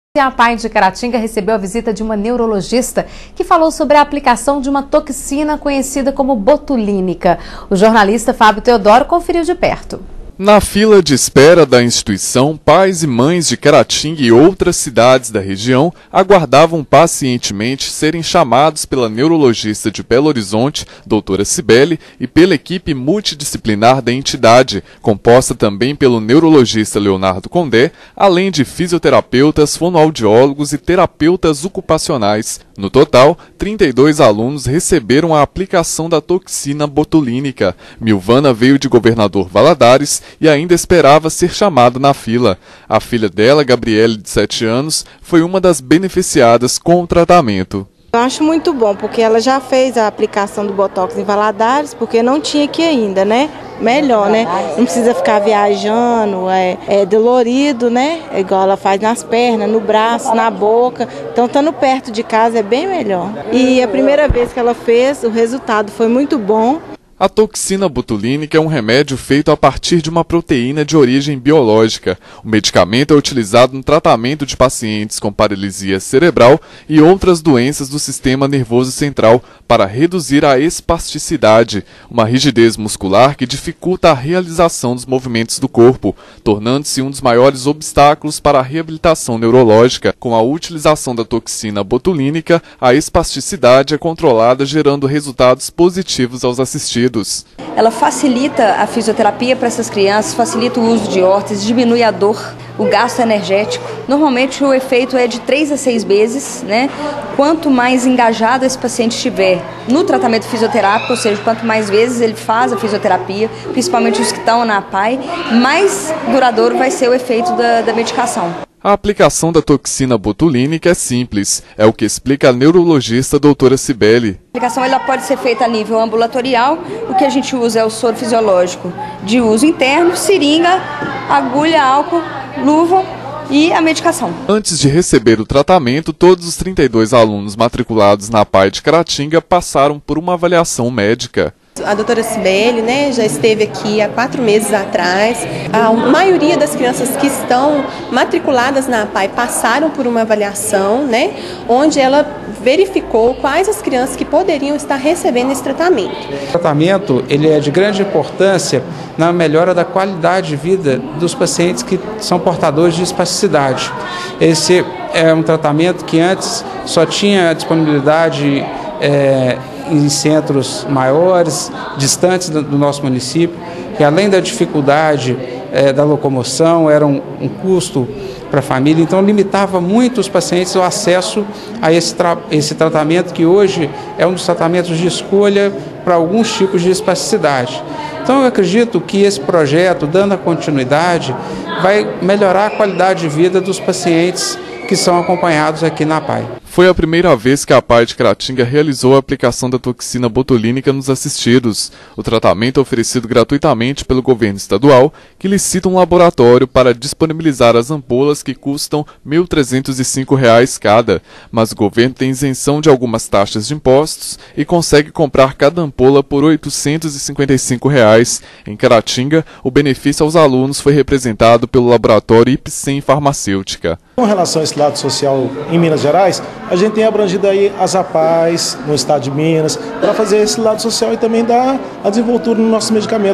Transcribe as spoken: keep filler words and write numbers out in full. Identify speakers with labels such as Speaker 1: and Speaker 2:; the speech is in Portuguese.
Speaker 1: A APAI de Caratinga recebeu a visita de uma neurologista que falou sobre a aplicação de uma toxina conhecida como botulínica. O jornalista Fábio Teodoro conferiu de perto.
Speaker 2: Na fila de espera da instituição, pais e mães de Caratinga e outras cidades da região aguardavam pacientemente serem chamados pela neurologista de Belo Horizonte, doutora Cibele, e pela equipe multidisciplinar da entidade, composta também pelo neurologista Leonardo Condé, além de fisioterapeutas, fonoaudiólogos e terapeutas ocupacionais. No total, trinta e dois alunos receberam a aplicação da toxina botulínica. Milvana veio de Governador Valadares e ainda esperava ser chamada na fila. A filha dela, Gabriele, de sete anos, foi uma das beneficiadas com o tratamento.
Speaker 3: Eu acho muito bom, porque ela já fez a aplicação do Botox em Valadares, porque não tinha aqui ainda, né? Melhor, né? Não precisa ficar viajando, é, é dolorido, né? É igual ela faz nas pernas, no braço, na boca. Então, estando perto de casa é bem melhor. E a primeira vez que ela fez, o resultado foi muito bom.
Speaker 2: A toxina botulínica é um remédio feito a partir de uma proteína de origem biológica. O medicamento é utilizado no tratamento de pacientes com paralisia cerebral e outras doenças do sistema nervoso central para reduzir a espasticidade, uma rigidez muscular que dificulta a realização dos movimentos do corpo, tornando-se um dos maiores obstáculos para a reabilitação neurológica. Com a utilização da toxina botulínica, a espasticidade é controlada, gerando resultados positivos aos assistidos.
Speaker 4: Ela facilita a fisioterapia para essas crianças, facilita o uso de órteses, diminui a dor, o gasto energético. Normalmente o efeito é de três a seis meses, né? Quanto mais engajado esse paciente estiver no tratamento fisioterápico, ou seja, quanto mais vezes ele faz a fisioterapia, principalmente os que estão na APAI, mais duradouro vai ser o efeito da, da medicação.
Speaker 2: A aplicação da toxina botulínica é simples, é o que explica a neurologista doutora Cibele.
Speaker 4: A aplicação ela pode ser feita a nível ambulatorial, o que a gente usa é o soro fisiológico de uso interno, seringa, agulha, álcool, luva e a medicação.
Speaker 2: Antes de receber o tratamento, todos os trinta e dois alunos matriculados na APAI de Caratinga passaram por uma avaliação médica.
Speaker 5: A doutora Cibele, né, já esteve aqui há quatro meses atrás. A maioria das crianças que estão matriculadas na APAI passaram por uma avaliação, né, onde ela verificou quais as crianças que poderiam estar recebendo esse tratamento.
Speaker 6: O tratamento ele é de grande importância na melhora da qualidade de vida dos pacientes que são portadores de espasticidade. Esse é um tratamento que antes só tinha disponibilidade é, em centros maiores, distantes do nosso município, que além da dificuldade é, da locomoção, era um, um custo para a família, então limitava muito os pacientes o acesso a esse, tra esse tratamento, que hoje é um dos tratamentos de escolha para alguns tipos de espasticidade. Então eu acredito que esse projeto, dando a continuidade, vai melhorar a qualidade de vida dos pacientes que são acompanhados aqui na APAI.
Speaker 2: Foi a primeira vez que a APAI de Caratinga realizou a aplicação da toxina botulínica nos assistidos. O tratamento é oferecido gratuitamente pelo governo estadual, que licita um laboratório para disponibilizar as ampolas que custam mil trezentos e cinco reais cada. Mas o governo tem isenção de algumas taxas de impostos e consegue comprar cada ampola por oitocentos e cinquenta e cinco reais. Em Caratinga, o benefício aos alunos foi representado pelo laboratório Ipsen Farmacêutica.
Speaker 7: Com relação a esse lado social em Minas Gerais, a gente tem abrangido aí as APAIs no estado de Minas para fazer esse lado social e também dar a desenvoltura no nosso medicamento.